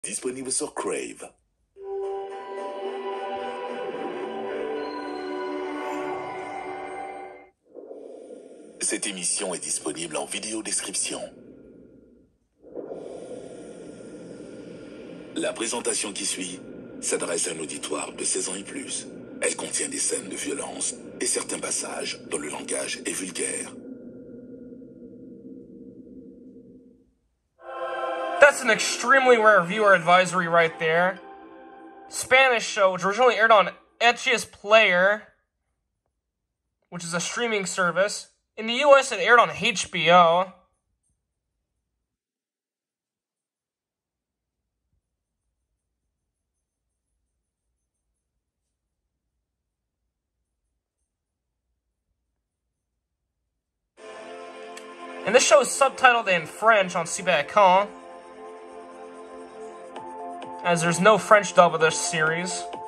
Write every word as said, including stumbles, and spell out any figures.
Disponible sur Crave. Cette émission est disponible en vidéo description. La présentation qui suit s'adresse à un auditoire de seize ans et plus. Elle contient des scènes de violence et certains passages dont le langage est vulgaire. That's an extremely rare viewer advisory right there. Spanish show, which originally aired on Atresplayer, which is a streaming service. In the U S, it aired on H B O. And this show is subtitled in French on C B A Écran, as there's no French dub of this series.